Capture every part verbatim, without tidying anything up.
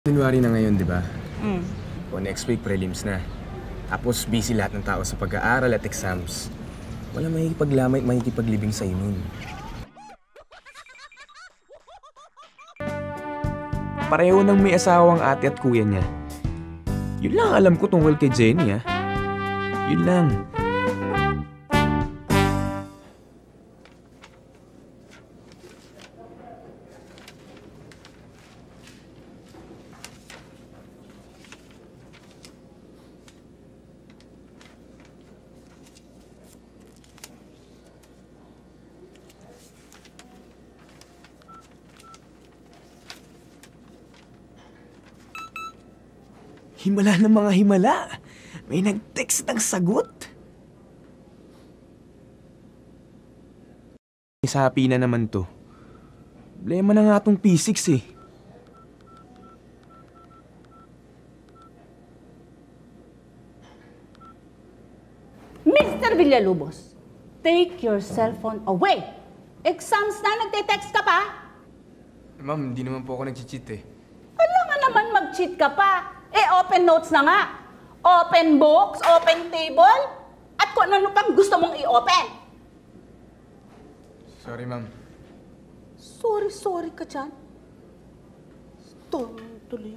January na ngayon, di ba? Mm. O next week, prelims na. Tapos busy lahat ng tao sa pag-aaral at exams. Wala makikipaglamay at makikipaglibing sa'yo nun. Pareho nang may asawang ate at kuya niya. Yun lang alam ko tungkol kay Jenny, ah. Yun lang. Himala ng mga himala. May nag-text ng sagot. Isapi na naman to. Problema na nga tong P six eh. Mister Villalobos, take your cellphone away. Exams na, nagte-text ka pa? Ma'am, hindi naman po ako nag-cheat eh. Alam nga naman mag-cheat ka pa. Eh, open notes na nga. Open books, open table, at kung ano pang gusto mong i-open. Sorry, ma'am. Sorry, sorry ka dyan. Tuloy, tuloy.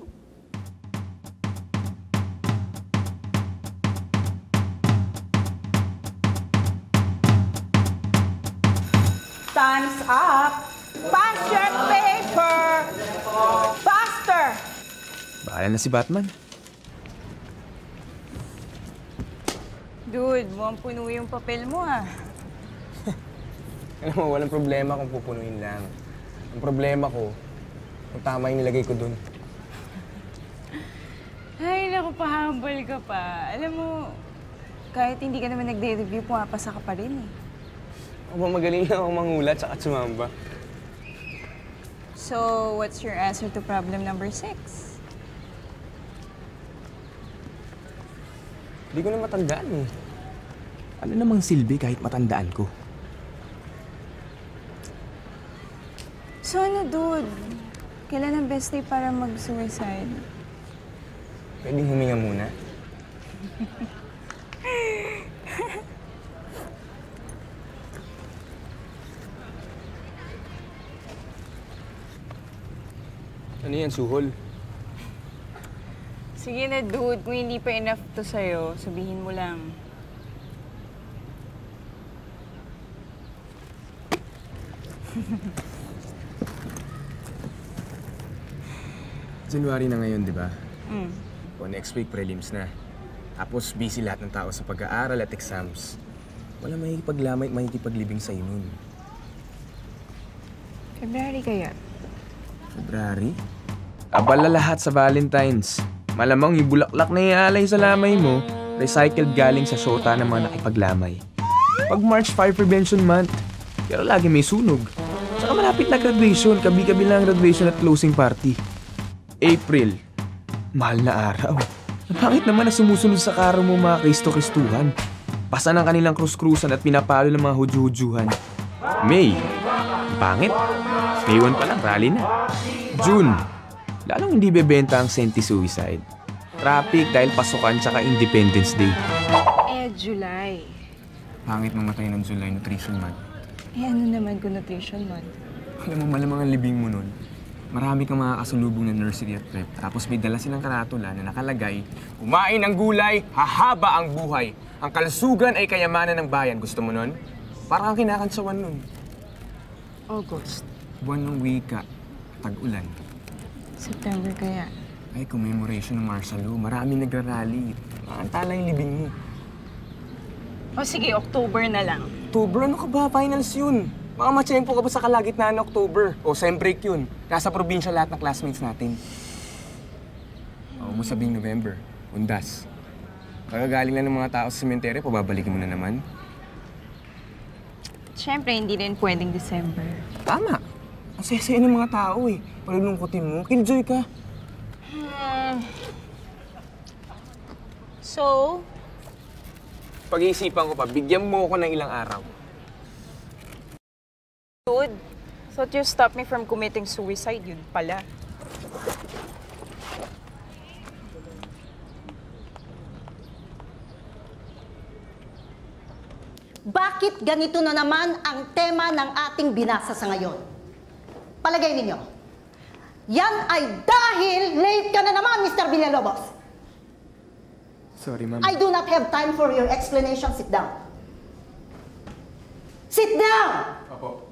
Time's up. Pass your paper. Faster. Bahala na si Batman. Dude, mukhang puno yung papel mo ah. Alam mo, walang problema kung pupunuin lang. Ang problema ko, kung tama yung nilagay ko dun. Ay, naku, pahambal ka pa. Alam mo, kahit hindi ka naman nagde-review, pumapasa ka pa rin eh. Ako ba magaling lang akong mangulat at sumamba? So, what's your answer to problem number six? Hindi ko na matandaan eh. Ano namang silbi kahit matandaan ko? So ano, dude? Kailan ang best day para mag-suicide? Pwedeng huminga muna. Ano yan, suhol? Sige na, dude. Kung hindi pa enough to sa'yo, sabihin mo lang. January na ngayon, di ba? Mm. O next week, prelims na. Tapos busy lahat ng tao sa pag-aaral at exams. Wala makikipaglamay at makikipaglibing sa'yo nun. February kaya? February? Abala lahat sa Valentine's. Malamang yung bulaklak na iaalay sa lamay mo, recycled galing sa syota ng mga nakipaglamay. Pag March five Prevention Month, pero lagi may sunog. Saka malapit na graduation, kabi-kabi lang graduation at closing party. April, mahal na araw. Pangit naman na sumusunod sa karo mo mga Kristo-Kristuhan. Pasa ng kanilang krus-krusan at pinapalo ng mga hudyo-hudyuhan. May, pangit. May one pa lang, rally na. June, lalong hindi bebenta ang senti-suicide. Traffic dahil pasukan tsaka Independence Day. Eh, July. Pangit mamatay ng July Nutrition Month. Eh, ano naman kung nutrition month? Alam mo, malamang ang libing mo nun. Marami kang mga kasulubong na nursery at prep. Tapos may dala silang karatula na nakalagay, kumain ng gulay, hahaba ang buhay. Ang kalusugan ay kayamanan ng bayan. Gusto mo nun? Parang kang kinakantsawan nun. August. Buwan ng wika, tag-ulan. September kaya? Ay, commemoration ng martial law. Maraming nagrarally. Maantala yung libing mo. O sige, October na lang. October? Ano ka ba? Finals yun. Mga matsyempo ka ba sa kalagitnaan ng October? O sem break yun. Nasa probinsya lahat ng classmates natin. O mo sabing November. Undas. Kagagaling lang ng mga tao sa sementeryo, pababalikin mo na naman. Siyempre, hindi rin pwedeng December. Tama. Ang saya-saya ng mga tao eh. Palulungkutin mo. Killjoy ka. Hmm. So? Pag-iisipan ko pa, bigyan mo ko ng ilang araw. Dude, thought you stopped me from committing suicide, yun pala. bakit ganito na naman ang tema ng ating binasa sa ngayon? Palagay ninyo, yan ay dahil late ka na naman, Mister Villalobos. Sorry, ma'am. I do not have time for your explanation. Sit down. Sit down! Opo.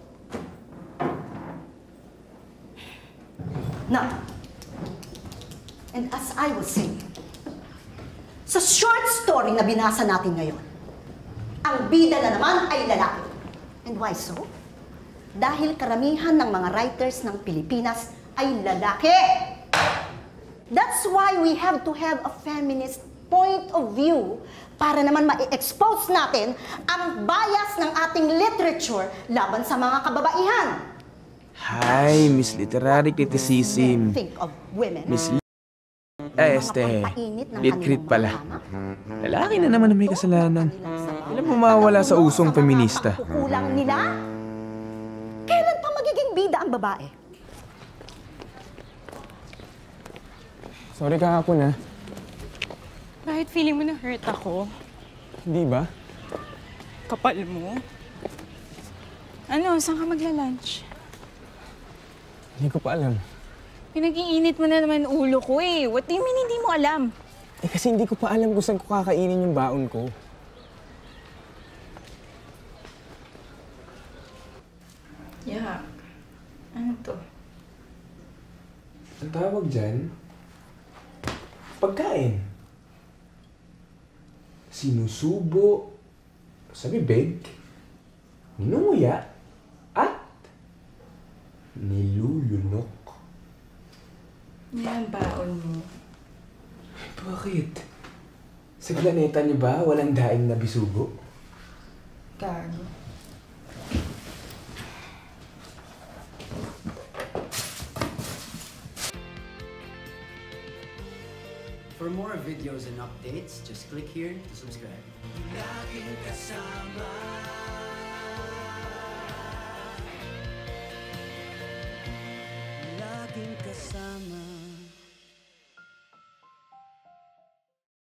Now, and as I was saying, sa short story na binasa natin ngayon, ang bida na naman ay lalaki. And why so? Dahil karamihan ng mga writers ng Pilipinas ay lalaki. That's why we have to have a feminist point of view para naman ma-expose natin ang bias ng ating literature laban sa mga kababaihan. Hi, Miss Literary Criticism. Think of women. Miss L- Eh, este, lit crit pala. Lalaki na naman ang may kasalanan. Kailan mo mawawala sa usong feminista? Kukulang nila? Kailan pa magiging bida ang babae? Sorry kahapon, ha? Bakit feeling mo na hurt ako? Hindi ba? Kapal mo? Ano, saan ka magla-lunch? Hindi ko pa alam. Pinag-iinit mo na naman ulo ko eh. What do you mean hindi mo alam? Eh kasi hindi ko pa alam kung saan ko kakainin yung baon ko. Yeah. Ano to? Ang tawag dyan? Pagkain. Sinusubo sa bibig, ninunguya, at nilulunok. Yan baon mo. Bakit? Sa planeta niyo ba walang daing na bisugo? Gago. For more videos and updates, just click here to subscribe. Laging kasama.